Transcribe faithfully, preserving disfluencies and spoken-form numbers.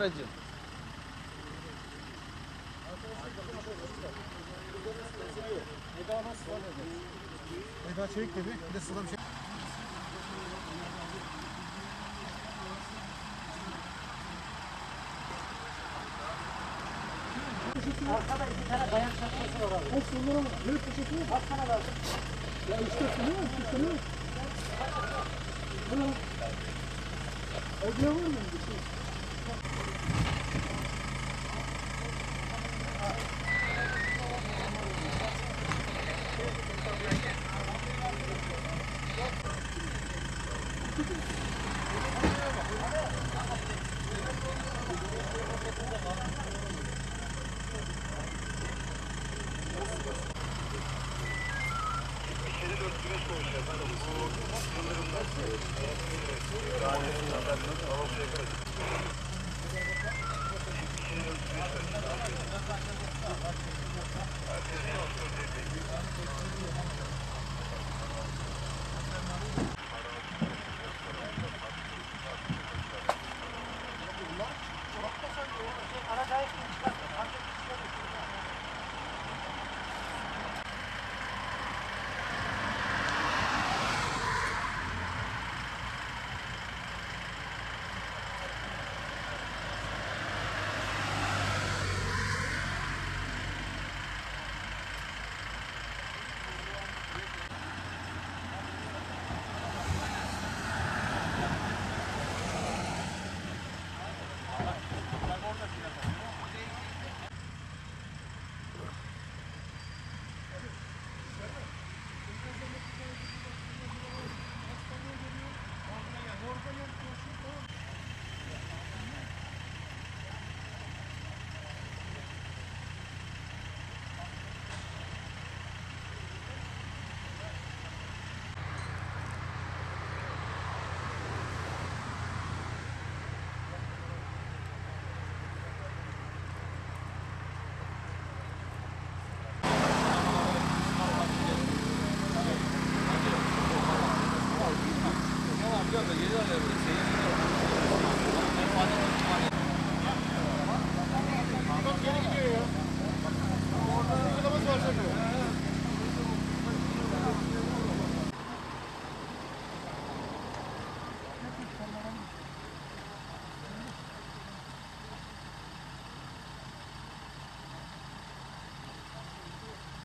aracı. Eda nasıl? Eda çelik dedi. Bir de sıra bir şey. Arkada iki tane dayan çakması var abi. O sonlara bak. Böyle poşeti mi? Kaç tane lazım? Ya işte sene mi? İşte sene mi? Hala. Evde var mı? Geliyorlar buraya.